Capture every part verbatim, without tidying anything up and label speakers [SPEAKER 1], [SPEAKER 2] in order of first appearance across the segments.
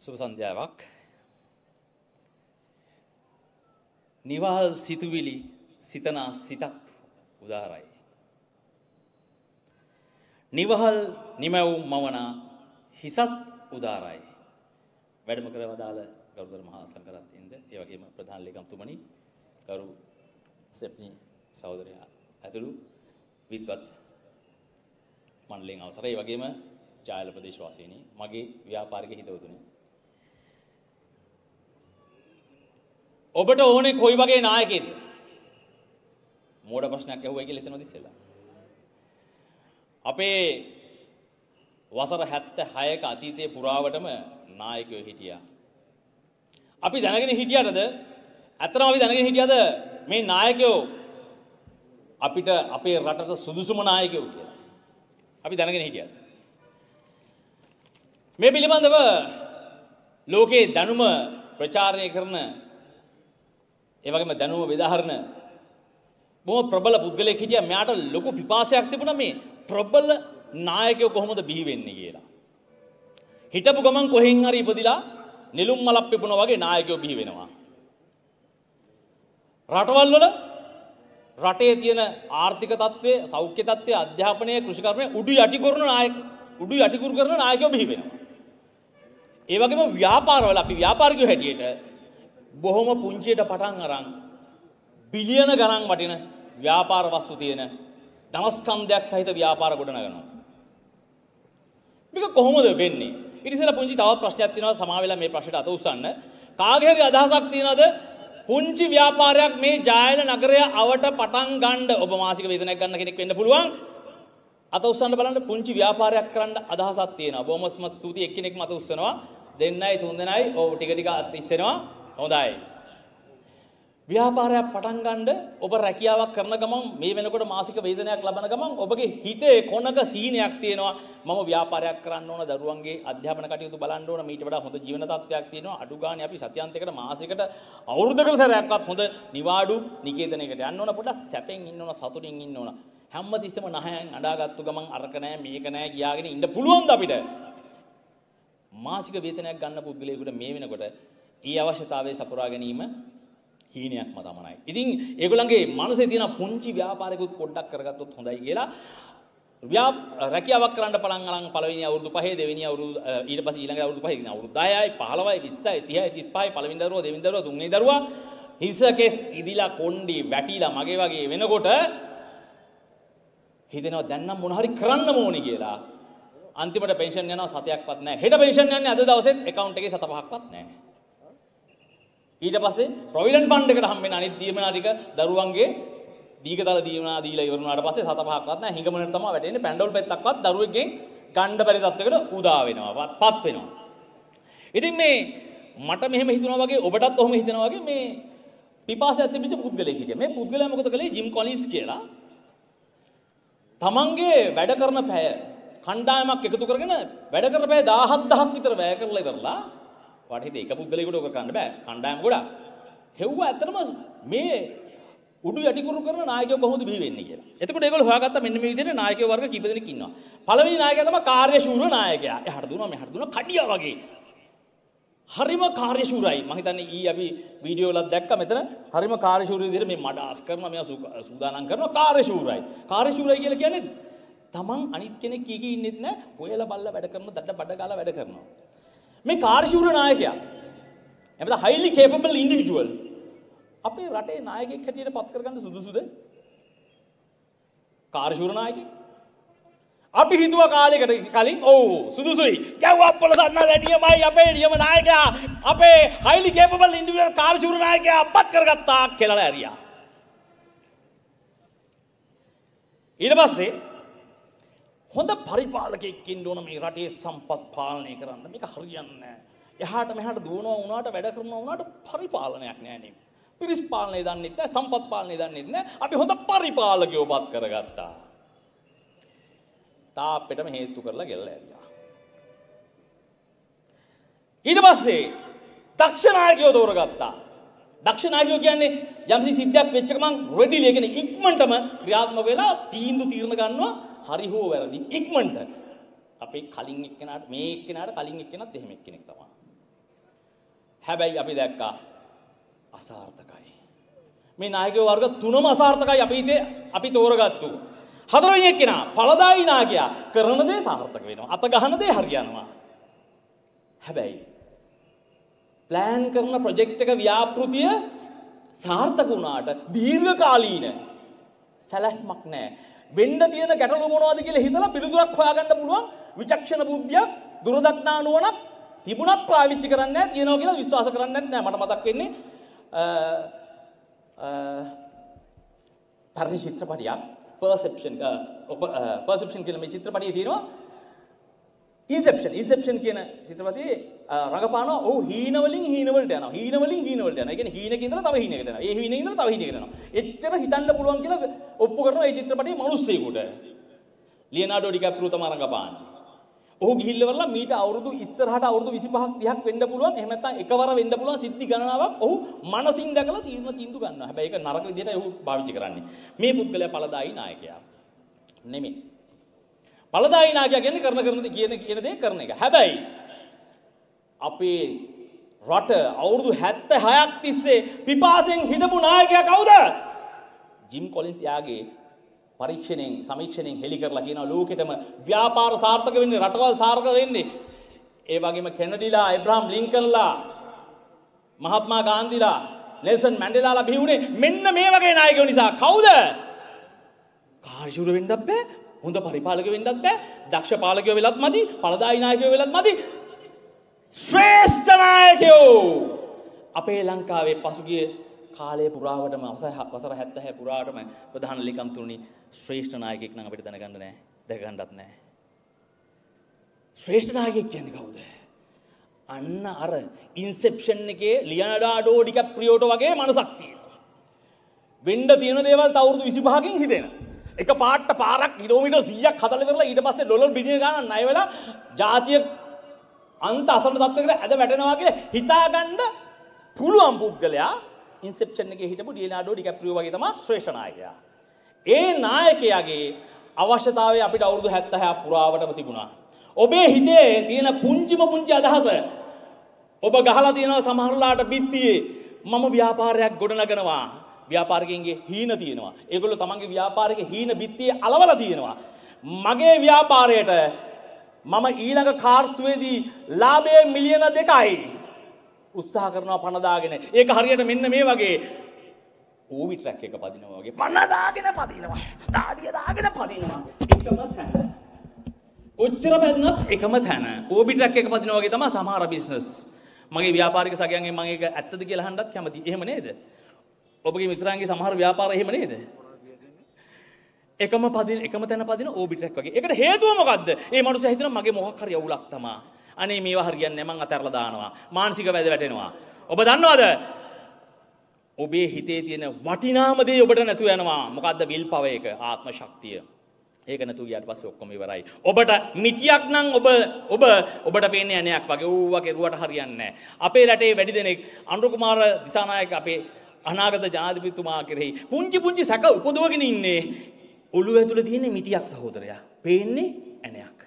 [SPEAKER 1] සුබ සන්ධ්‍යාවක්. නිවහල් සිතුවිලි සිතනා සිතක් උදාරයි. නිවහල් නිමැවුම් මවනා හිසත් උදාරයි. වැඩම කර වදාළ ගරුතර මහා සංඝරත්නයන්ද ඒ වගේම ප්‍රධාන ලේකම්තුමනි ගරු සෙප්නි සහෝදරයා ඇතුළු විද්වත් මණ්ඩලයෙන් අවසරයි. ඒ වගේම ජායල ප්‍රදේශ වාසීනි මගේ ව්‍යාපාරික හිතවතුනි, ඔබට ඕනේ කොයි වගේ නායකයෙක්ද? මෝඩ ප්‍රශ්නයක් ඇහුවයි කියලා හිතනවද ඉස්සෙල්ලා? අපේ වසර හැත්තෑ හයක අතීතයේ පුරාවටම නායකයෝ හිටියා. අපි දැනගෙන හිටියටද? ඇත්තටම අපි දැනගෙන හිටියද මේ නායකයෝ අපිට අපේ රටට සුදුසුම නායකයෝ කියලා? අපි දැනගෙන හිටියද? මේ පිළිබඳව ලෝකේ දැනුම ප්‍රචාරණය කරන ඒ වගේම දැනුම බෙදාහරන බොහොම ප්‍රබල පුද්ගලයෙක් හිටියා. මෙයාට ලොකු පිපාසයක් තිබුණා මේ ප්‍රබල නායකයෝ කොහොමද බිහි වෙන්නේ කියලා. හිටපු ගමන් කොහෙන් හරි ඉපදිලා නෙළුම් මලක් පිපුණා වගේ නායකයෝ බිහි වෙනවා. රටවල් වල රටේ තියෙන ආර්ථික තත්ත්වය, සෞඛ්‍ය තත්ත්වය, අධ්‍යාපනය, කෘෂිකර්මය උඩු යටි කරන නායක උඩු යටි කුරු කරන නායකයෝ බිහි වෙනවා. ඒ වගේම ව්‍යාපාරවල අපි ව්‍යාපාරිකයෝ හැටියට බොහොම පුංචියට පටන් අරන් බිලියන ගණන් වටින ව්‍යාපාර වස්තු තියෙන ධනස්කන්ධයක් සහිත ව්‍යාපාර ගොඩනගනවා. මේක කොහොමද වෙන්නේ? ඊට ඉස්සෙල්ලා පුංචි තවත් ප්‍රශ්නයක් තියෙනවා. සමා වෙලා මේ ප්‍රශ්නට අත උස්සන්න. කාගේ හරි අදහසක් තියෙනවද පුංචි ව්‍යාපාරයක් මේ ජායල නගරය අවට පටන් ගන්න? ඔබ මාසික වේතනයක් ගන්න කෙනෙක් වෙන්න පුළුවන්. අත උස්සන්න බලන්න. පුංචි ව්‍යාපාරයක් කරන්න අදහසක් තියෙනවා. බොහොම ස්තුතියි. එක්කෙනෙක්ම අත උස්සනවා. දෙන්නයි තුන් දෙනයි ඔව් ටික ටික අත ඉස්සෙනවා. හොඳයි. ව්‍යාපාරයක් පටන් ගන්න ඔබ රැකියාවක් කරන ගමන් මේ වෙනකොට මාසික වේතනයක් ලබන ගමන් ඔබගේ හිතේ කොනක සීනයක් තියෙනවා. මම ව්‍යාපාරයක් කරන්න ඕන, දරුවන්ගේ අධ්‍යාපන කටයුතු බලන්න ඕන, මීට වඩා හොඳ ජීවන තත්ත්වයක් තියෙනවා. අඩු ගානේ අපි සතියන්තයකට මාසිකට අවුරුද්දකට සැරයක්වත් හොඳ නිවාඩු නිකේතනයකට යන්න ඕන. පොඩ්ඩක් සැපෙන් ඉන්න ඕන, සතුටින් ඉන්න ඕන. හැමතිස්සෙම නහයන් අඬාගත්තු ගමන් අරක නැහැ මේක නැහැ කියාගෙන ඉන්න පුළුවන්ද අපිට? මාසික වේතනයක් ගන්න පුද්ගලයෙකුට මේ වෙනකොට ඊ අවශ්‍යතාවයේ සපුරා ගැනීම හීනයක්ම තමයි. ඉතින් ඒගොල්ලන්ගේ මනසේ තියෙන පුංචි ව්‍යාපාරිකුත් පොඩ්ඩක් කරගත්තොත් හොඳයි කියලා ව්‍යා රැකියාවක් කරන්න පටන් අරන් පළවෙනි අවුරුදු පහේ, දෙවෙනි අවුරුදු ඊට පස්සේ ඊළඟ අවුරුදු පහේ, ඉතින් අවුරුදු දහයයි, පහළොවයි, විස්සයි, තිහයි, තිස්පහයි පළවෙනි දරුවා, දෙවෙනි දරුවා, තුන්වෙනි දරුවා හිසකෙස් ඉදිලා කොණ්ඩි වැටිලා මගේ වගේ වෙනකොට හිතෙනවා දැන් නම් මොන හරි කරන්න ඕනේ කියලා. අන්තිමට පෙන්ෂන් යනවා සතයක්වත් නැහැ. හෙට පෙන්ෂන් යන්නේ අද දවසෙත් account එකේ සත පහක්වත් නැහැ. ඊට පස්සේ ප්‍රොවිඩන්ට් ෆන්ඩ් එකට හම්බෙන අනිත් දීමනා ටික දරුවන්ගේ දීගතල දීමනා දීලා ඉවර වුණාට පස්සේ සත පහක්වත් නැහැ. හිඟමනට තමයි වැටෙන්නේ. පැන්ඩෝල් පෙත්තක්වත් දරුවෙක්ගෙන් ගන්න බැරි තත්යකට උදා වෙනවා, පත් වෙනවා. ඉතින් මේ මට මෙහෙම හිතුණා වගේ ඔබටත් ඔහොම හිතෙනවා වගේ මේ පිපාසයක් තිබිච්ච පුද්ගලයෙක් හිටියා. මේ පුද්ගලයා මොකද කළේ? ජිම් කොලින්ස් කියලා තමන්ගේ වැඩ කරන පැය කණ්ඩායමක් එකතු කරගෙන වැඩ කරන පැය දහහක් විතර වැය කරලා ඉවරලා වාට හිතේ එක පුද්ගලයෙකුට ඔක කරන්න බෑ. කණ්ඩායම ගොඩක්. හෙව්වා ඇත්තටම මේ උඩු යටි කුරු කරන නායකයෝ කොහොමද බිහි වෙන්නේ කියලා. එතකොට ඒගොල්ලෝ හොයාගත්තා මෙන්න මේ විදිහට නායකයෝ වර්ග කීප දෙනෙක් ඉන්නවා. පළවෙනි නායකයා තමයි කාර්යශූර නායකයා. එහාට දුවනවා මෙහාට දුවනවා කඩියා වගේ. හරිම කාර්යශූරයි. මම හිතන්නේ ඊ අපි වීඩියෝ වලත් දැක්කා මෙතන හරිම කාර්යශූරී විදිහට මේ මඩාස් කරනවා, මෙයා සූදානම් කරනවා. කාර්යශූරයි. කාර්යශූරයි කියලා කියන්නේ තමන් අනිත් කෙනෙක් කී කී ඉන්නෙත් නෑ. හොයලා බල්ලා වැඩ කරන දඩ බඩ ගාලා වැඩ කරනවා. මේ කාර්යශූර නායකයා එබැවින් highly capable individual අපේ රටේ නායකයෙක් හැටියට පත් කරගන්න සුදුසුද? කාර්යශූර නායකයෙක් අපි හිතුවා කාලයකට කලින් ඔව් සුදුසුයි. ගැව්වා පොළසන්න දැඩියමයි අපේ නියම නායකයා, අපේ highly capable individual කාර්යශූර නායකයා පත් කරගත්තා කියලා ඇරියා. ඊට පස්සේ හොඳ පරිපාලකයෙක් ඉන්න ඕන මේ රටේ සම්පත් පාලනය කරන්න. මේක හරියන්නේ නැහැ. එහාට මෙහාට දුවනවා වුණාට වැඩ කරනවා වුණාට පරිපාලනයක් නැහැ නේ. පිරිස් පාලනය දන්නෙත් නැහැ, සම්පත් පාලනය දන්නෙත් නැහැ. අපි හොඳ පරිපාලකයෝ පත් කරගත්තා. තාප්පෙටම හේතු කරලා ගෙල්ල ඇරියා. ඊට පස්සේ දක්ෂ නායකයෝ තෝරගත්තා. දක්ෂ නායකයෝ කියන්නේ යම්සි සිද්ධියක් වෙච්ච ගමන් රෙඩිලි කියන්නේ ඉක්මනටම ක්‍රියාත්මක වෙලා තීන්දුව තීරණ ගන්නවා. හරි හෝ වැරදි ඉක්මනට අපේ කලින් එක්කෙනාට මේ එක්කෙනාට කලින් එක්කෙනත් එහෙම එක්කෙනෙක් තමයි. හැබැයි අපි දැක්කා අසාර්ථකයි. මේ නායක වර්ග තුනම අසාර්ථකයි අපි ඉතින් අපි තෝරගත්තු. හතරවෙනි එක්කෙනා ඵලදායී නායකයා කරන දේ සාර්ථක වෙනවා. අත ගහන දේ හරියනවා. හැබැයි ප්ලෑන් කරන ප්‍රොජෙක්ට් එක ව්‍යාපෘතිය සාර්ථක වුණාට දීර්ඝකාලීන සැලැස්මක් නැහැ. වෙන්න තියෙන ගැටලු මොනවද කියලා හිතලා පිළිතුරක් හොයාගන්න පුළුවන් විචක්ෂණ බුද්ධියක් දුරදක්නා නුවණක් තිබුණත් පාවිච්චි කරන්නේ නැහැ. තියනවා කියලා විශ්වාස කරන්නේ නැහැ. මට මතක් වෙන්නේ පරිණි චිත්‍රපටියක් perception perception කියලා මේ චිත්‍රපටියේ තියෙනවා inception inception කියන චිත්‍රපටියේ රඟපානවා ඔහු හීන වලින් හීන වලට යනවා හීන වලින් හීන වලට යනවා. ඒ කියන්නේ හීනක ඉඳලා තව හීනකට යනවා. ඒ හීනේ ඉඳලා තව හීනකට යනවා. එච්චර හිතන්න පුළුවන් කියලා ඔප්පු කරනවා මේ චිත්‍රපටියේ මිනිස්සෙකුට. ලියනාඩෝ ඩිකාප්‍රියෝ තමයි රඟපාන්නේ. ඔහු ගිහිල්ලවලා මීට අවුරුදු ඉස්සරහට අවුරුදු විසිපහක් තිහක් වෙන්න පුළුවන්. එහෙම නැත්නම් එකවර වෙන්න පුළුවන් සිද්ධි ගණනාවක් ඔහු මනසින් දැකලා තීරණ තීන්දුව ගන්නවා. හැබැයි ඒක නරක විදිහට ඔහු පාවිච්චි කරන්නේ. මේ පුද්ගලයා ඵලදායී නායකයා නෙමෙයි. ඵලදායී නායකයා කියන්නේ කරන කරන දේ කියන කියන දේ කරන එක. හැබැයි අපේ රට අවුරුදු හැත්තෑහයක් තිස්සේ පිපාසෙන් හිටපු නායකයා කවුද? ජිම් කොලින්ස් යාගේ පරීක්ෂණයෙන් සමීක්ෂණයෙන් හෙළි කරලා කියනවා ලෝකෙටම ව්‍යාපාර සාර්ථක වෙන්නේ රටවල් සාර්ථක වෙන්නේ ඒ වගේම කෙනඩිලා එබ්‍රහම් ලින්කන්ලා මහත්මා ගාන්ධිලා නෙල්සන් මැන්ඩෙලාලා බිහි වුණේ මෙන්න මේ වගේ නායකයෝ නිසා. කවුද? කාර්යශූර වෙන්නත් බෑ, හොඳ පරිපාලක වෙන්නත් බෑ, දක්ෂ පාලකයෝ වෙලත් මදි, ඵලදායී නායකයෝ වෙලත් මදි. ශ්‍රේෂ්ඨ නායකයෝ අපේ ලංකාවේ පසුගිය කාලය පුරාවටම වසර හැත්තෑ පුරාවටම ප්‍රධාන ලේකම්තුරුනි ශ්‍රේෂ්ඨ නායකයෙක් නම් අපිට දැනගන්න නැහැ, දැක ගන්නත් නැහැ. ශ්‍රේෂ්ඨ නායකයෙක් කියන්නේ කවුද? අන්න අර ඉන්සෙප්ෂන් එකේ ලියනාඩෝ ඩිකාප්‍රියෝට වගේ මනසක් තියෙනවා. වෙන්න තියෙන දේවල් තවුරුදු විසිපහකින් හිතෙන. එක පාට්ට පාරක් කිලෝමීටර් සීයක් හදලා කරලා ඊට පස්සේ ඩොලර් බිලියන ගණන් ණය වෙලා ජාතිය අන්ත අසරණ තත්ත්වයකට ඇද වැටෙනවා කියලා හිතාගන්න පුළුවන් පුද්ගලයා ඉන්සෙප්ෂන් එකේ හිටපු ලියනාඩෝ ඩිකාප්‍රියෝ වගේ තමයි ශ්‍රේෂ්ඨ නායකයා. ඒ නායකයාගේ අවශ්‍යතාවය අපිට අවුරුදු හැත්තෑහක් පුරාවටම තිබුණා. ඔබේ හිතේ තියෙන පුංචිම පුංචි අදහස ඔබ ගහලා තියෙනවා සමහරලාට බිත්තියේ මම ව්‍යාපාරයක් ගොඩනගනවා. ව්‍යාපාරිකයන්ගේ හීන තියෙනවා. ඒගොල්ලෝ තමන්ගේ ව්‍යාපාරිකේ හීන බිත්තියේ අලවලා තියෙනවා. මගේ ව්‍යාපාරයට මම ඊළඟ කාර්තුවේදී ලාභය මිලියන දෙකයි උත්සාහ කරනවා පණ දාගෙන. ඒක හරියට මෙන්න මේ වගේ ඕවි ට්‍රැක් එක පදිනවා වගේ පණ දාගෙන පදිනවා. දාඩිය දාගෙන පදිනවා. එකම තැන. ඔච්චර පැදුනත් එකම තැන. ඕවි ට්‍රැක් එක පදිනවා වගේ තමයි සමහර බිස්නස්. මගේ ව්‍යාපාරික සගයන්ගෙන් මම ඒක ඇත්තද කියලා අහන්නත් කැමතියි. එහෙම නේද? ඔබගේ මිත්‍රයන්ගේ සමහර ව්‍යාපාර එහෙම නේද? එකම පදින එකම තැන පදින ඕබි ට්‍රැක් වගේ. ඒකට හේතුව මොකද්ද? ඒ මනුස්සයා හිතනවා මගේ මොකක් හරි අවුලක් තමා. අනේ මේවා හරියන්නේ නැහැ මං අතහැරලා දානවා. මානසික වැද වැටෙනවා. ඔබ දන්නවද? ඔබේ හිතේ තියෙන වටිනාම දේ ඔබට නැතුව යනවා. මොකද්ද? විල් පවර් එක, ආත්ම ශක්තිය. ඒක නැතුව ගියාට පස්සේ ඔක්කොම ඉවරයි. ඔබට මිටියක් නම් ඔබ ඔබ ඔබට පේන්නේ ඇණයක් වගේ. ඌවා කෙරුවට හරියන්නේ නැහැ. අපේ රටේ වැඩි දෙනෙක් අනුර කුමාර දිසානායක අපේ අනාගත ජනාධිපතිතුමා කෙරෙහි පුංචි පුංචි සැක උපදවගෙන ඉන්නේ. ඔළුව ඇතුලේ තියෙන මිටියක් සහෝදරයා. පේන්නේ ඇණයක්.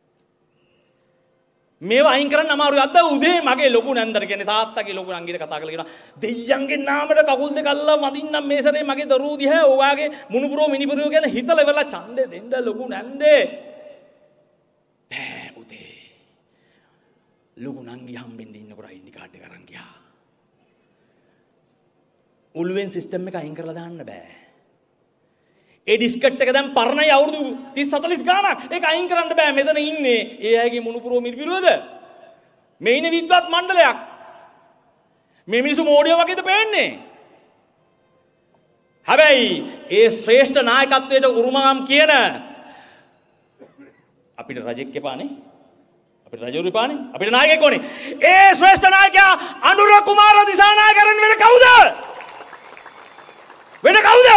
[SPEAKER 1] මේවා අයින් කරන්න අමාරුයි. අද උදේ මගේ ලොකු නැන්දර කියන්නේ තාත්තගේ ලොකු නංගිට කතා කරලා කියනවා දෙයියන්ගේ නාමයට කකුල් දෙක අල්ලලා වදින්නම් මේ සැරේ මගේ දරුවෝ දිහා ඔයාගේ මුණුපුරෝ මිනිපුරෝ ගැන හිතලා ඉවරලා ඡන්දේ දෙන්න ලොකු නැන්දේ. බෑ උදේ. ලොකු නංගි හම්බෙන්න ඉන්නකොට අයින් කාඩ් එක අරන් ගියා. ඔළුවෙන් සිස්ටම් එක අයින් කරලා දාන්න බෑ. ඒ ඩිස්කට් එක දැන් පරණයි අවුරුදු තිස් හතලිස් ගාණක්. ඒක අයින් කරන්න බෑ. මෙතන ඉන්නේ ඒ අයගේ මුණුපුරෝ මිරිපිරුවද? මේ ඉන්නේ විද්වත් මණ්ඩලයක්. මේ මිනිස්සු මෝඩියෝ වගේද පේන්නේ. හැබැයි ඒ ශ්‍රේෂ්ඨ නායකත්වයට උරුමම් කියන අපිට රජෙක් එපානේ. අපිට රජවරු එපානේ. අපිට නායකයෙක් ඕනේ. ඒ ශ්‍රේෂ්ඨ නායකයා අනුර කුමාර දිසානායකරන් වෙන කවුද? වෙන කවුද?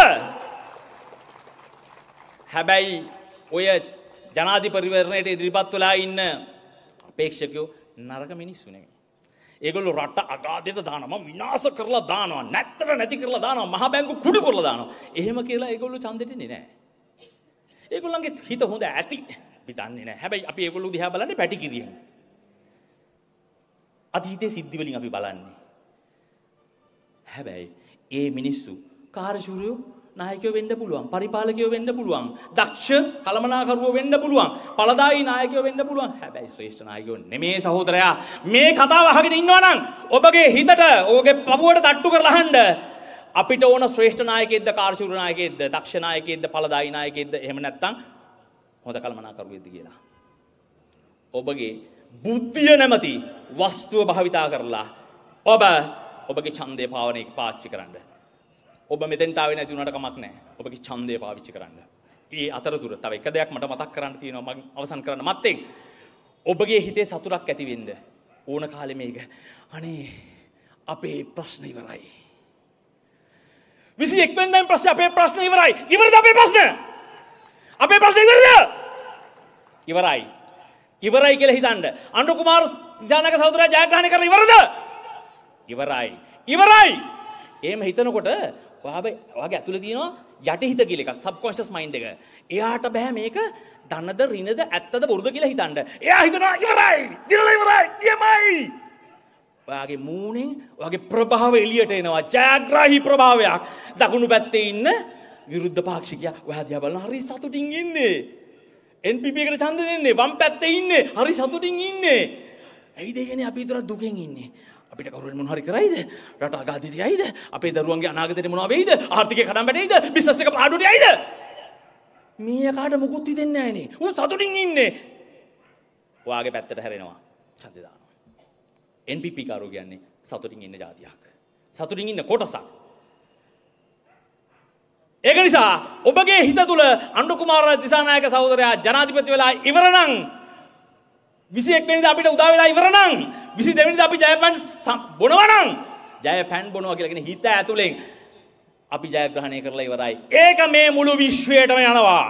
[SPEAKER 1] හැබැයි ඔය ජනාධිපතිවරණයට ඉදිරිපත් වෙලා ඉන්න අපේක්ෂකයෝ නරක මිනිස්සු නෙමෙයි. ඒගොල්ලෝ රට අගාධයට දානවා, විනාශ කරලා දානවා, නැත්තර නැති කරලා දානවා, මහ බැංකු කුඩු කරලා දානවා. එහෙම කියලා ඒගොල්ලෝ ඡන්දෙට එන්නේ නැහැ. ඒගොල්ලන්ගේ හිත හොඳ ඇති. අපි දන්නේ නැහැ. හැබැයි අපි ඒගොල්ලෝ දිහා බලන්නේ පැටි කිරියෙන්. අතීතයේ සිද්ධි වලින් අපි බලන්නේ. හැබැයි ඒ මිනිස්සු කාර්යශූරයෝ නායකයෝ වෙන්න පුළුවන්, පරිපාලකයෝ වෙන්න පුළුවන්, දක්ෂ කළමනාකරුවෝ වෙන්න පුළුවන්, පළදායී නායකයෝ වෙන්න පුළුවන්. හැබැයි ශ්‍රේෂ්ඨ නායකයෝ නෙමේ සහෝදරයා. මේ කතාව අහගෙන ඉන්නවා නම් ඔබගේ හිතට, ඔබගේ පපුවට තට්ටු කරලා අහන්න. අපිට ඕන ශ්‍රේෂ්ඨ නායකයෙක්ද, කාර්යශූර නායකයෙක්ද, දක්ෂ නායකයෙක්ද, පළදායී නායකයෙක්ද, එහෙම නැත්නම් හොඳ කළමනාකරුවෙක්ද කියලා. ඔබගේ බුද්ධිය නැමැති වස්තුව භාවිතා කරලා ඔබ ඔබගේ ඡන්දය පාවනයේ පාවිච්චි කරන්න. ඔබ මෙතෙන්ට ආවේ නැති වුණාට කමක් නැහැ. ඔබගේ ඡන්දය පාවිච්චි කරන්න. ඒ අතරතුර තව එක දෙයක් මට මතක් කරන්න තියෙනවා මම අවසන් කරන්න මත්තෙන්. ඔබගේ හිතේ සතුටක් ඇති වෙන්න ඕන කාලේ මේක. අනේ අපේ ප්‍රශ්න ඉවරයි. විසි එක් වෙනිදාම ප්‍රශ්න අපේ ප්‍රශ්න ඉවරයි. ඉවරද අපේ ප්‍රශ්න? අපේ ප්‍රශ්න ඉවරද? ඉවරයි. ඉවරයි කියලා හිතන්න. අනුර කුමාර ජානක සහෝදරයා ජයග්‍රහණය කරලා ඉවරද? ඉවරයි. ඉවරයි. එහෙම හිතනකොට ඔයාගේ ඔයාගේ ඇතුලේ තියෙනවා යටි හිත කියලා එකක්, සබ්කොන්ෂස් මයින්ඩ් එක. එයාට බෑ මේක ධනද ඍණද ඇත්තද බොරුද කියලා හිතන්න. එයා හිතනවා ඉවරයි. දිනලා ඉවරයි. නියමයි. ඔයාගේ මූණෙන් ඔයාගේ ප්‍රභාවය එළියට එනවා. ජයග්‍රාහී ප්‍රභාවයක්. දකුණු පැත්තේ ඉන්න විරුද්ධ පාක්ෂිකයා ඔයා දිහා බලන හරි සතුටින් ඉන්නේ. එන් පී පී එකට ඡන්ද දෙන්නේ. වම් පැත්තේ ඉන්නේ හරි සතුටින් ඉන්නේ. ඇයිද කියන්නේ අපි විතර දුකෙන් ඉන්නේ? අපිට කවුරුන් මොන හරි කරයිද? රට අගාධයට යයිද? අපේ දරුවන්ගේ අනාගතයට මොනවා වෙයිද? ආර්ථිකය කඩන් වැටෙයිද? බිස්නස් එක පාඩුවට යයිද? මීයාකාට මුකුත් හිතෙන්නේ නැහනේ. ඌ සතුටින් ඉන්නේ. ඔයාගේ පැත්තට හැරෙනවා. ඡන්ද දානවා. එන් පී පී කාරෝ කියන්නේ සතුටින් ඉන්න જાතියක්. සතුටින් ඉන්න කොටසක්. ඒක නිසා ඔබගේ හිත තුල අනුර කුමාර දිසානායක සහෝදරයා ජනාධිපති වෙලා ඉවර නම් විසි එක් වෙනිදා අපිට උදා වෙලා ඉවර නම් විසි දෙක වෙනිදා අපි ජයපැන් බොනවා නම් ජයපැන් බොනවා කියලා කියන හිත ඇතුලෙන් අපි ජයග්‍රහණය කරලා ඉවරයි. ඒක මේ මුළු විශ්වයටම යනවා.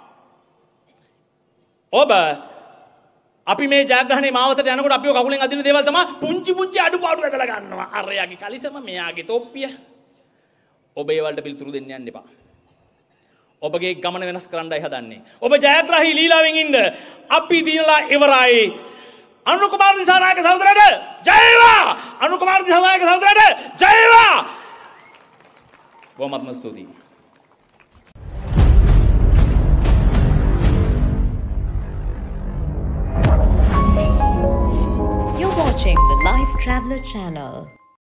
[SPEAKER 1] ඔබ අපි මේ ජයග්‍රහණයේ මාවතට යනකොට අපිව කකුලෙන් අදින දේවල් තමයි පුංචි පුංචි අඩුපාඩු ඇදලා ගන්නවා. අරයාගේ කලිසම, මෙයාගේ තොප්පිය. ඔබ ඒ වලට පිළිතුරු දෙන්න යන්න එපා. ඔබගේ ගමන වෙනස් කරන්නයි හදන්නේ. ඔබ ජයග්‍රාහී ලීලාවෙන් ඉන්න. අපි දිනලා ඉවරයි. අනුර කුමාර දිසානායක සහෝදරයාට ජය වේවා! අනුර කුමාර දිසානායක සහෝදරයාට ජය වේවා! බොහොමත්ම ස්තුතියි.
[SPEAKER 2] You're watching the Life Traveller channel.